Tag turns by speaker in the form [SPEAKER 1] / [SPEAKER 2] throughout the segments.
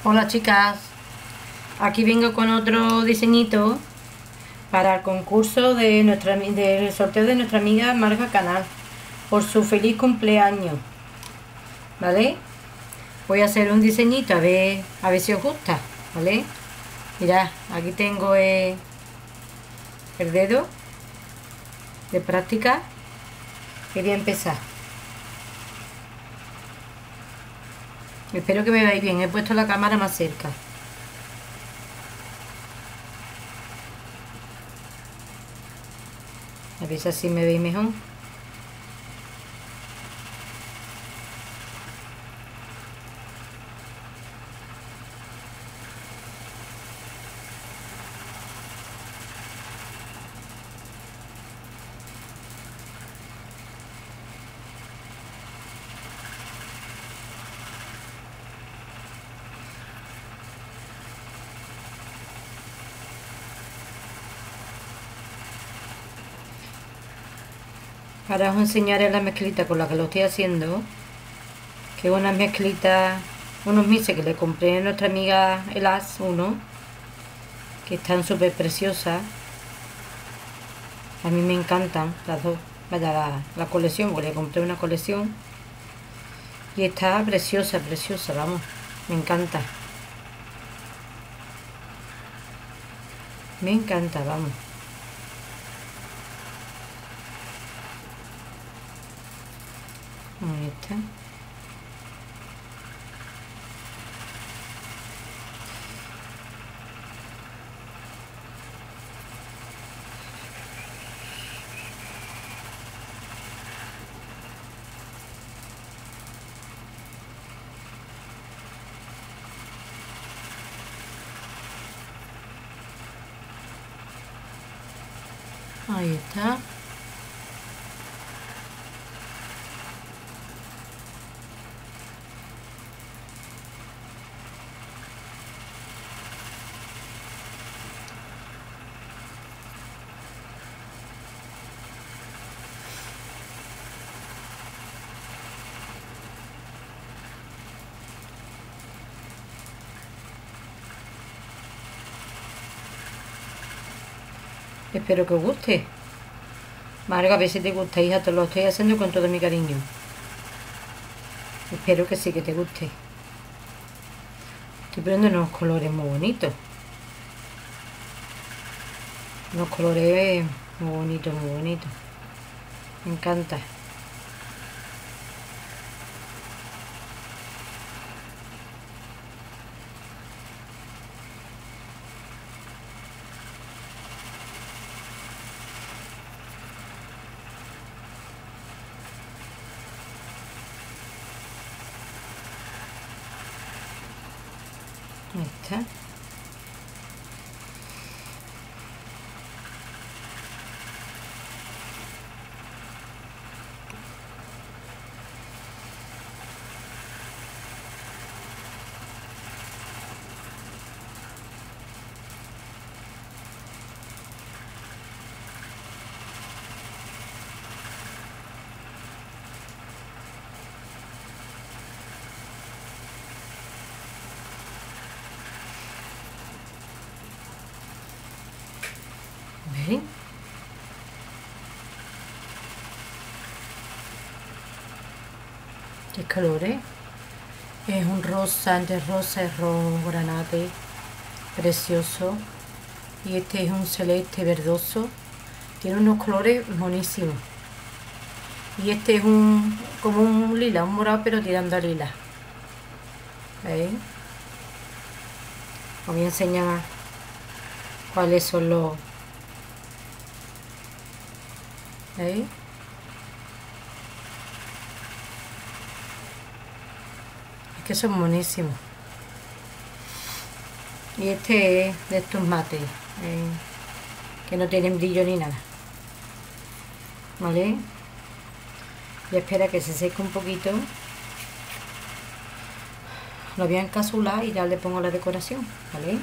[SPEAKER 1] Hola chicas, aquí vengo con otro diseñito para el concurso de del sorteo de nuestra amiga Marga Canal por su feliz cumpleaños, ¿vale? Voy a hacer un diseñito a ver si os gusta, ¿vale? Mirad, aquí tengo el dedo de práctica y voy a empezar. Espero que me veáis bien, he puesto la cámara más cerca. A ver si así me veis mejor. Ahora os enseñaré la mezclita con la que lo estoy haciendo, que es una mezclita, unos mises que le compré a nuestra amiga Elas, que están súper preciosas. A mí me encantan las dos, vaya la colección, porque le compré una colección y está preciosa, preciosa, vamos, me encanta. Me encanta, vamos. Ahí está. Ahí está. Espero que os guste. Marga, a ver si te gusta, hija, te lo estoy haciendo con todo mi cariño. Espero que sí, que te guste. Estoy poniendo unos colores muy bonitos. Unos colores muy bonitos, muy bonitos. Me encanta. Ahí está. ¿Veis? ¿Qué colores? Es un rosa, entre rosa y rojo granate, precioso. Y este es un celeste verdoso. Tiene unos colores buenísimos. Y este es como un lila, un morado, pero tirando a lila. ¿Veis? Os voy a enseñar cuáles son los... ¿Veis? Es que son buenísimos. Y este es de estos mates, que no tienen brillo ni nada. ¿Vale? Y espera que se seque un poquito. Lo voy a encapsular y ya le pongo la decoración, ¿vale?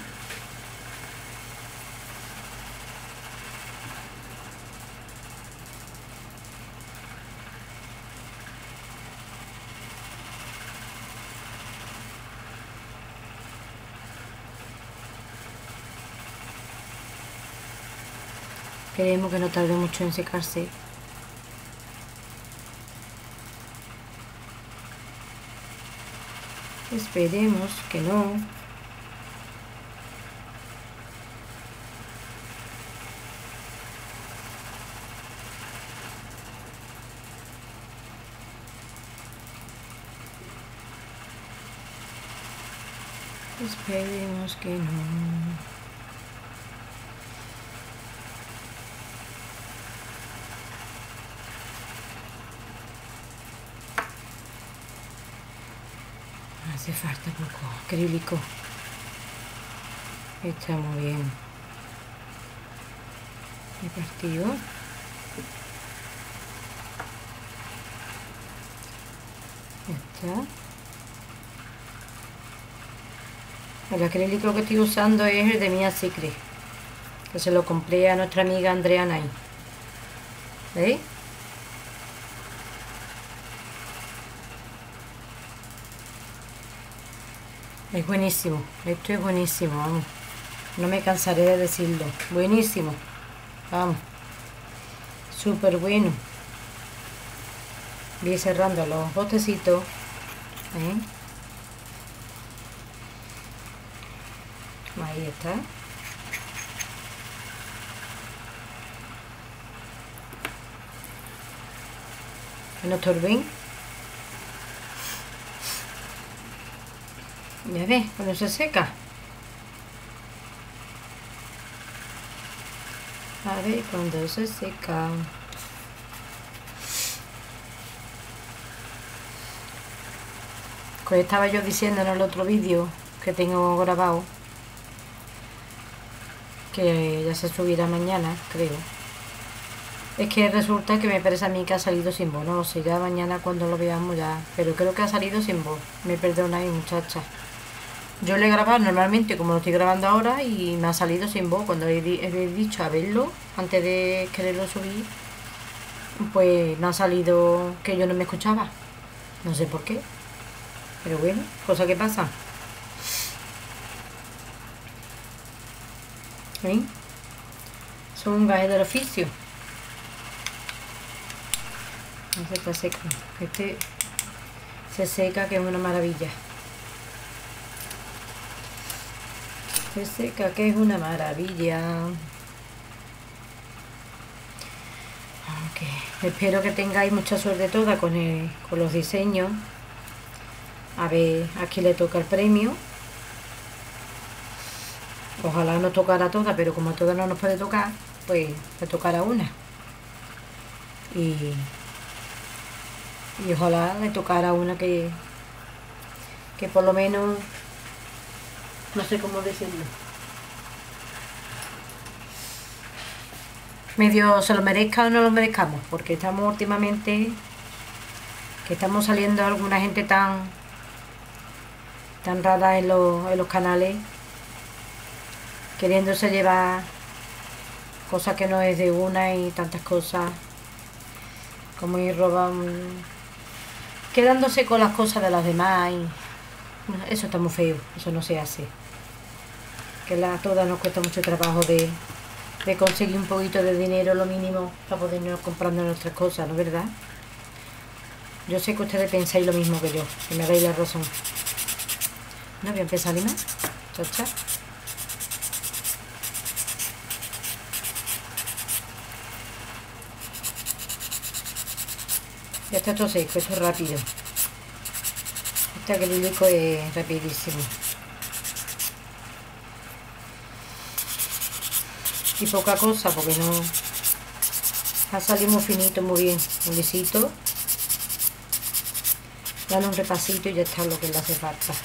[SPEAKER 1] Queremos que no tarde mucho en secarse. Esperemos que no. Esperemos que no. Hace falta poco acrílico. Está muy bien. He partido. Ya está. El acrílico que estoy usando es el de Mia Secret, que se lo compré a nuestra amiga Andrea Nay. ¿Veis? Es buenísimo, esto es buenísimo, vamos. No me cansaré de decirlo. Buenísimo. Vamos. Súper bueno. Voy cerrando los botecitos. Ahí está. Que no estorben. Ya ves, cuando se seca. A ver, cuando se seca. Pues estaba yo diciendo en el otro vídeo que tengo grabado, que ya se subirá mañana, creo. Es que resulta que me parece a mí que ha salido sin voz. No lo sé, ya mañana cuando lo veamos ya. Pero creo que ha salido sin voz. Me perdonáis, muchacha. Yo le he grabado normalmente como lo estoy grabando ahora y me ha salido sin voz. Cuando he dicho a verlo, antes de quererlo subir, pues me ha salido que yo no me escuchaba. No sé por qué. Pero bueno, cosa que pasa. ¿Eh? Son un gaje del oficio. Este está seco. Este se seca, que es una maravilla. Se seca, que es una maravilla. Okay. Espero que tengáis mucha suerte toda con los diseños. A ver, aquí le toca el premio. Ojalá nos tocara toda, pero como a todas no nos puede tocar, pues le tocará una. Y ojalá le tocara una que por lo menos, no sé cómo decirlo, medio se lo merezca o no lo merezcamos, porque estamos últimamente, que estamos saliendo alguna gente tan rara en los canales, queriéndose llevar cosas que no es de una y tantas cosas, como ir robando, quedándose con las cosas de las demás, y eso está muy feo, eso no se hace. Que a todas nos cuesta mucho trabajo de conseguir un poquito de dinero, lo mínimo, para podernos comprando nuestras cosas, ¿no es verdad? Yo sé que ustedes pensáis lo mismo que yo, que me dais la razón. No voy a empezar ni más. Chacha. Ya está todo seco, esto es rápido. Este acrílico es rapidísimo. Y poca cosa, porque no ha salido muy finito, muy bien, muy lisito. Dale un repasito y ya está lo que le hace falta.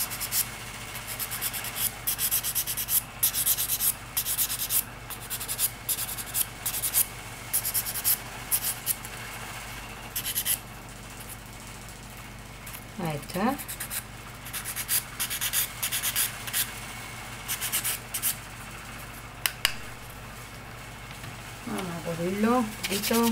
[SPEAKER 1] Ahí está. Vamos a cubrirlo un poquito.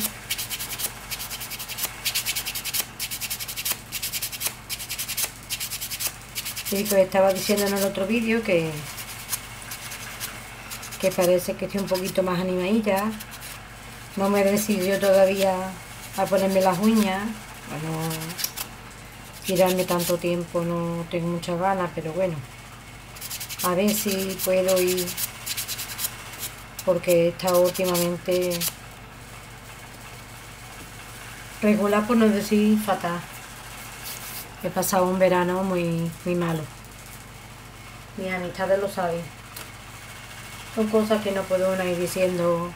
[SPEAKER 1] Sí, que estaba diciendo en el otro vídeo que parece que estoy un poquito más animadita, No me he decidido todavía a ponerme las uñas. Bueno, tirarme tanto tiempo no tengo muchas ganas, pero bueno. A ver si puedo ir. Porque he estado últimamente regular, por no decir fatal. He pasado un verano muy malo. Mis amistades lo saben. Son cosas que no puedo una ir diciendo.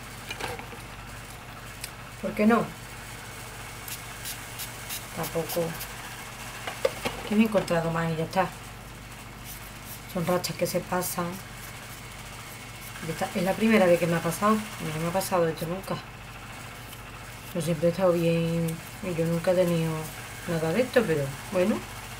[SPEAKER 1] ¿Por qué no? Tampoco. Que me he encontrado más y ya está. Son rachas que se pasan. Es la primera vez que me ha pasado. No me ha pasado esto nunca. Yo siempre he estado bien y yo nunca he tenido nada de esto, pero bueno.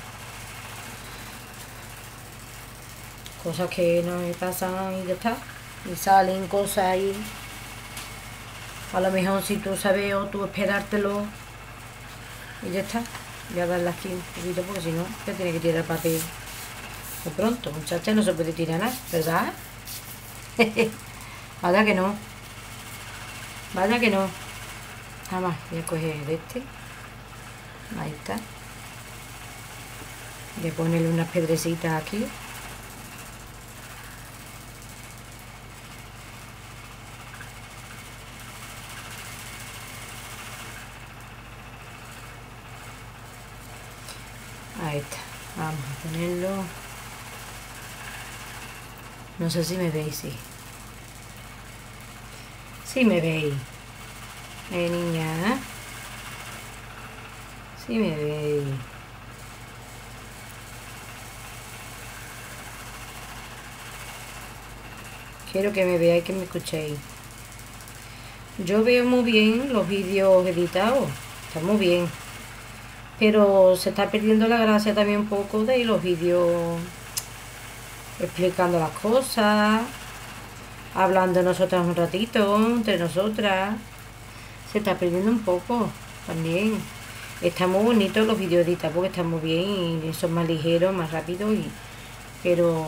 [SPEAKER 1] Cosas que no me pasan y ya está. Y salen cosas ahí. A lo mejor si tú sabes o tú esperártelo y ya está. Voy a darle aquí un poquito porque si no, ya tiene que tirar papel. Muy pronto, muchacha, no se puede tirar nada, ¿verdad? Vaya que no. Vaya que no. Nada más, voy a coger este. Ahí está. Voy a ponerle unas piedrecitas aquí. Ahí está. Vamos a ponerlo. No sé si me veis, sí. Sí me veis. Niña. Sí me veis. Quiero que me veáis, que me escuchéis. Yo veo muy bien los vídeos editados. Está muy bien. Pero se está perdiendo la gracia también un poco de los vídeos explicando las cosas, hablando nosotras un ratito, entre nosotras. Se está perdiendo un poco también. Están muy bonitos los vídeos editados porque están muy bien y son más ligeros, más rápidos. Pero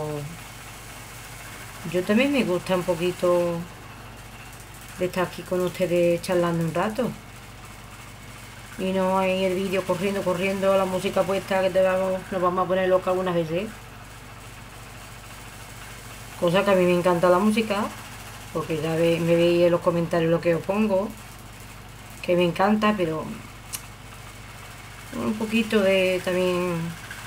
[SPEAKER 1] yo también me gusta un poquito de estar aquí con ustedes charlando un rato. Y no hay el vídeo corriendo, la música puesta que nos vamos a poner loca algunas veces. Cosa que a mí me encanta la música, porque ya me veis en los comentarios lo que os pongo, que me encanta, pero un poquito de también.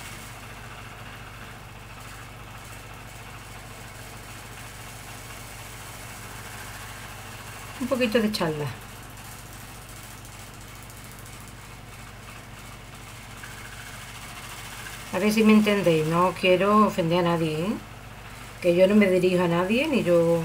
[SPEAKER 1] Un poquito de charla. A ver si me entendéis, no quiero ofender a nadie, ¿eh? Que yo no me dirijo a nadie, ni yo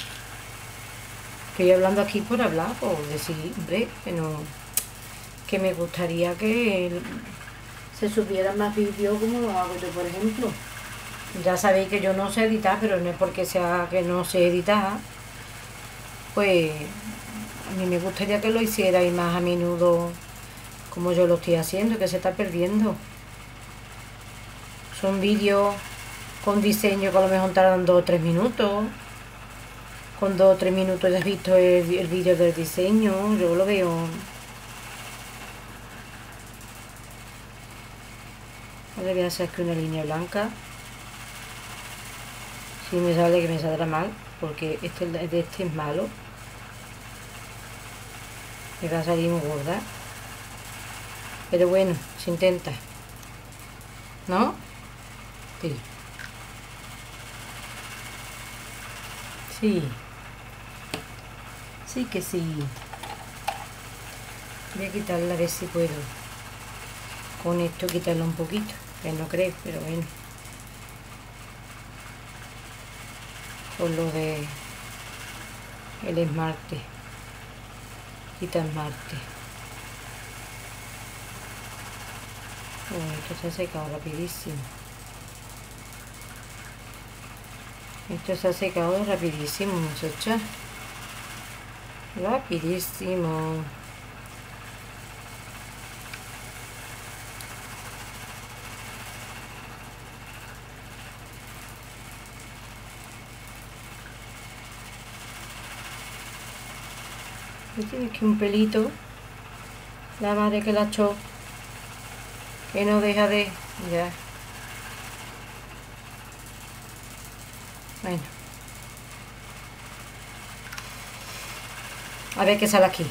[SPEAKER 1] estoy hablando aquí por hablar, por decir, hombre, que me gustaría que se subieran más vídeos como lo hago yo, por ejemplo. Ya sabéis que yo no sé editar, pero no es porque sea que no sé editar, pues a mí me gustaría que lo hicierais más a menudo como yo lo estoy haciendo, que se está perdiendo. Son vídeos con diseño que a lo mejor tardan 2 o 3 minutos. Con 2 o 3 minutos ya has visto el vídeo del diseño. Yo lo veo. Ahora voy a hacer aquí una línea blanca. Si me sale, que me saldrá mal, porque este es malo. Me va a salir muy gorda. Pero bueno, se intenta. ¿No? Sí. Sí. Sí que sí. Voy a quitarla a ver si puedo. Con esto quitarla un poquito. Que no creo, pero bueno. Con lo de el esmalte. Quita esmalte. Bueno, esto se ha secado rapidísimo. Esto se ha secado rapidísimo, muchachas. Rapidísimo. Tiene aquí un pelito. La madre que la echó. Que no deja de... Ya. Bueno. A ver qué sale aquí.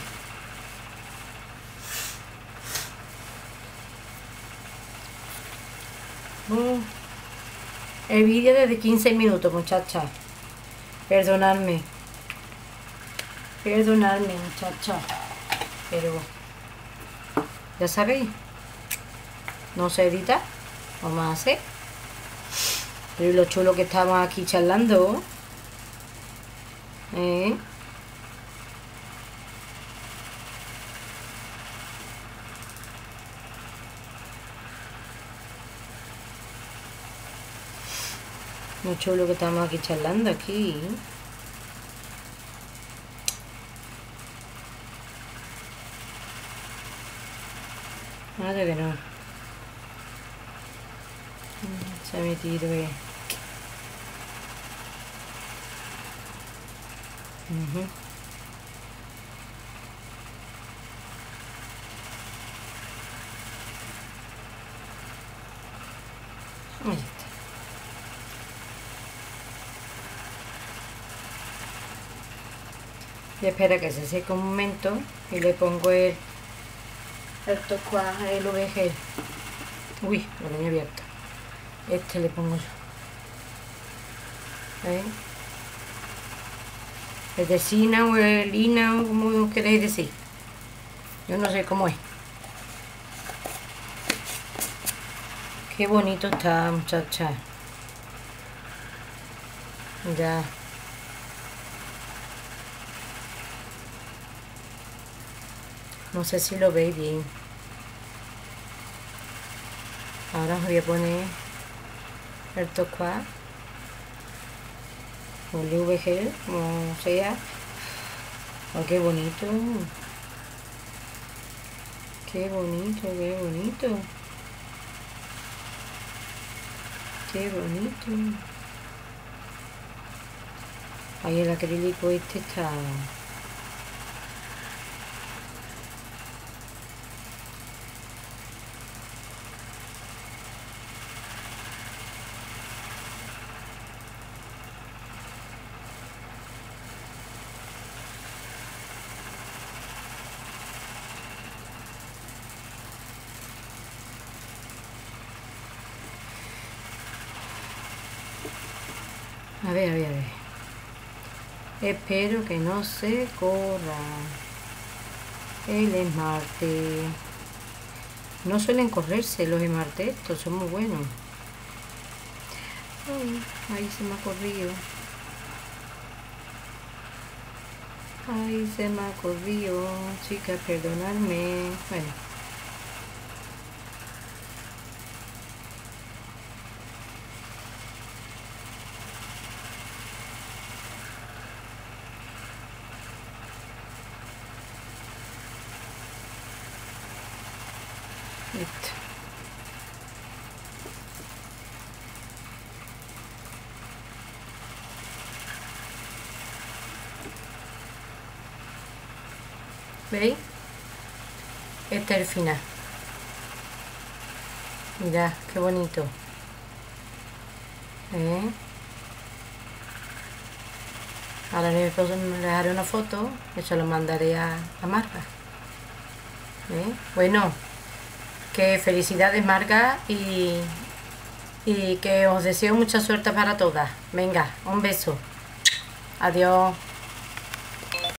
[SPEAKER 1] El vídeo es de 15 minutos, muchachas. Perdonadme. Perdonadme, muchachas. Pero... ya sabéis. No se edita. Vamos a hacer. Pero lo chulo que estamos aquí charlando. Lo chulo que estamos aquí charlando aquí. Madre que no. Se ha metido, Ahí está. Y espera que se seque un momento y le pongo el tocuá, el VG. Uy, lo tenía abierto. Este le pongo yo. ¿Veis? El de Sina o el Lina o como queréis decir. Yo no sé cómo es. Qué bonito está, muchacha. Ya. No sé si lo veis bien. Ahora os voy a poner el tocuá o el VG, como sea. Oh, qué bonito. Qué bonito, qué bonito. Qué bonito. Ahí el acrílico este está... A ver, a ver, a ver. Espero que no se corra el esmalte. No suelen correrse los esmaltes, estos son muy buenos. Ay, ahí se me ha corrido. Ay, se me ha corrido. Chicas, perdonadme. Bueno. Listo. ¿Veis? Este es el final. Mirad, qué bonito. Ahora le haré una foto y se lo mandaré a Marga. Bueno, que felicidades, Marga, y que os deseo mucha suerte para todas. Venga, un beso. Adiós.